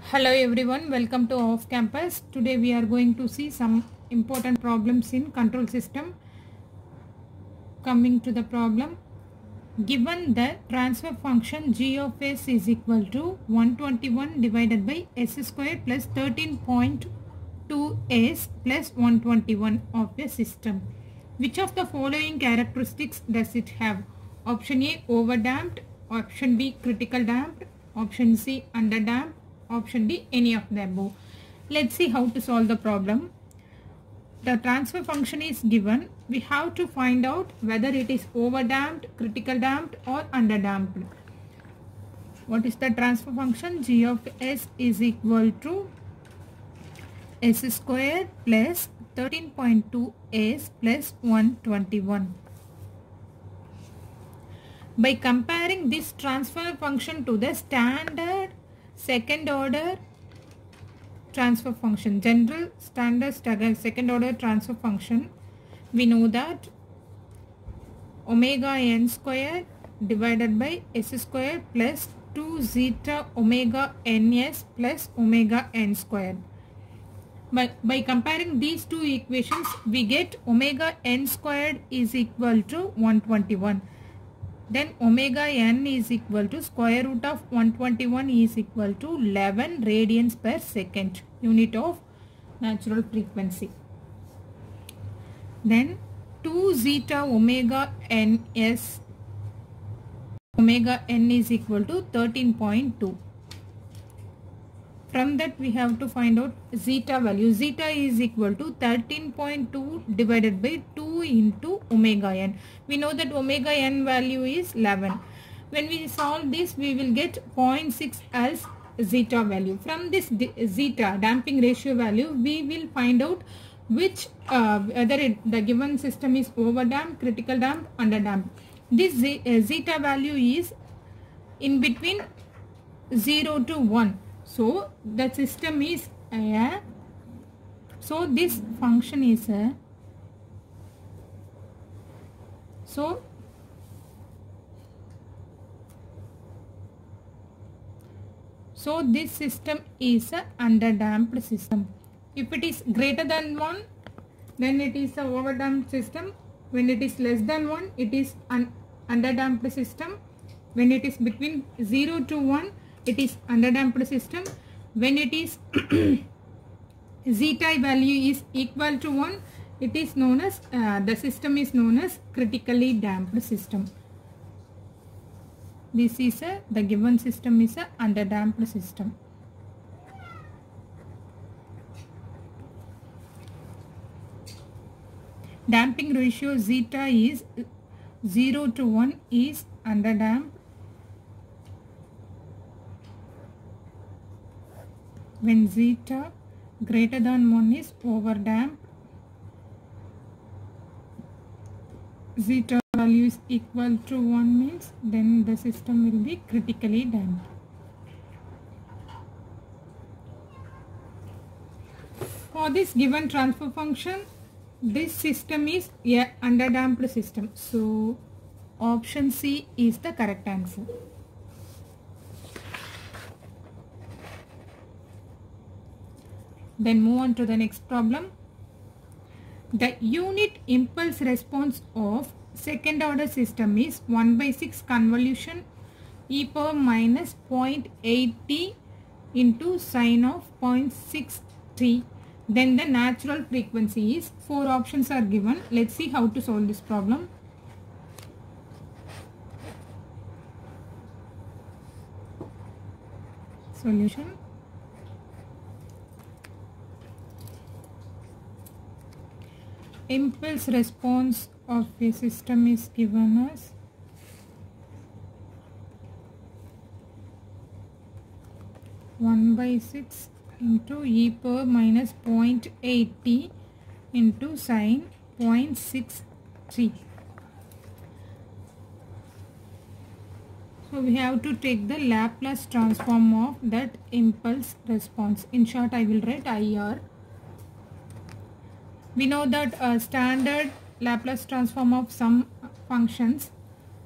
Hello everyone, welcome to Off Campus. Today we are going to see some important problems in control system. Coming to the problem, given the transfer function g of s is equal to 121 divided by s square plus 13.2s plus 121 of a system. Which of the following characteristics does it have? Option A, overdamped. Option B, critical damped. Option C, underdamped. Option D, any of the above. Let's see how to solve the problem. The transfer function is given. We have to find out whether it is overdamped, critical damped or underdamped. What is the transfer function? G of s is equal to s square plus 13.2s plus 121. By comparing this transfer function to the standard second order transfer function, general standard second order transfer function, we know that omega n square divided by s square plus 2 zeta omega ns plus omega n square. By comparing these two equations, we get omega n squared is equal to 121. Then omega n is equal to square root of 121 is equal to 11 radians per second, unit of natural frequency. Then 2 zeta omega n is equal to 13.2. From that we have to find out zeta value. Zeta is equal to 13.2 divided by 2 into omega n. We know that omega n value is 11. When we solve this, we will get 0.6 as zeta value. From this zeta damping ratio value, we will find out which whether the given system is overdamped, critical damped, underdamped. This zeta value is in between 0 to 1. So the system is so this function is so this system is a underdamped system. If it is greater than 1, then it is a overdamped system. When it is less than 1, it is an underdamped system. When it is between 0 to 1, it is underdamped system. When it is zeta value is equal to 1, it is known as the system is known as critically damped system. This is the given system is a underdamped system. Damping ratio zeta is 0 to 1 is underdamped. When zeta greater than 1 is overdamped. Zeta value is equal to 1 means then the system will be critically damped. For this given transfer function, this system is a underdamped system. So option C is the correct answer. Then move on to the next problem. The unit impulse response of second order system is 1/6 convolution e power minus 0.8t into sine of 0.6t. Then the natural frequency is, 4 options are given. Let's see how to solve this problem. Solution. Impulse response of a system is given as (1/6) into e power minus 0.8t into sine 0.63. So we have to take the Laplace transform of that impulse response. In short, I will write IR. We know that standard Laplace transform of some functions,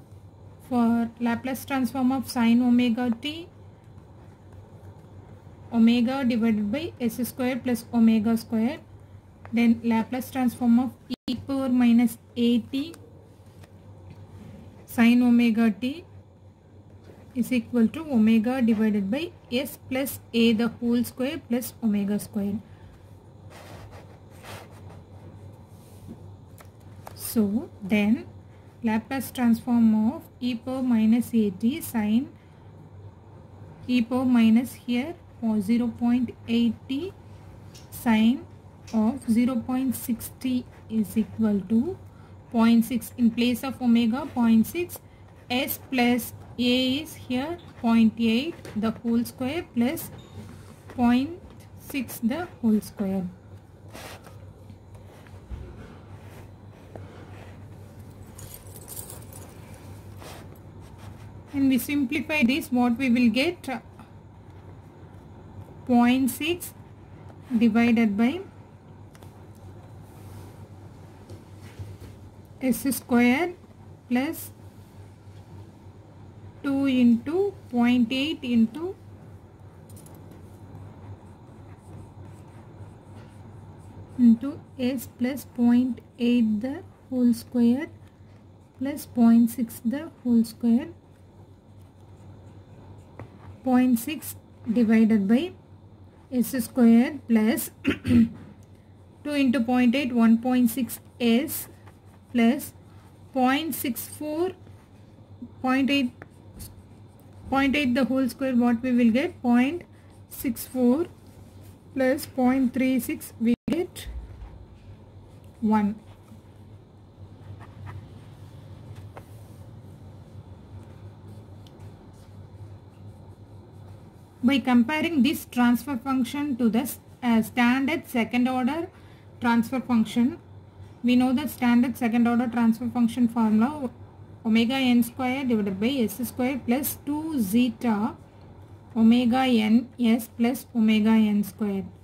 for Laplace transform of sine omega t, omega divided by s square plus omega square. Then Laplace transform of e power minus at sin omega t is equal to omega divided by s plus a the whole square plus omega square. So then Laplace transform of e power minus at sin e power minus here for 0.80 sin of 0.60 is equal to 0.6 in place of omega 0.6 s plus a is here 0.8 the whole square plus 0.6 the whole square. And we simplify this, what we will get 0.6 divided by s square plus 2 into 0.8 into s plus 0.8 the whole square plus 0.6 the whole square. 0.6 divided by s square plus 2 into 0.8 1.6 s plus 0.64 0.8 the whole square, what we will get 0.64 plus 0.36 we get 1. By comparing this transfer function to the standard second order transfer function, we know the standard second order transfer function formula omega n square divided by s square plus 2 zeta omega n s plus omega n square.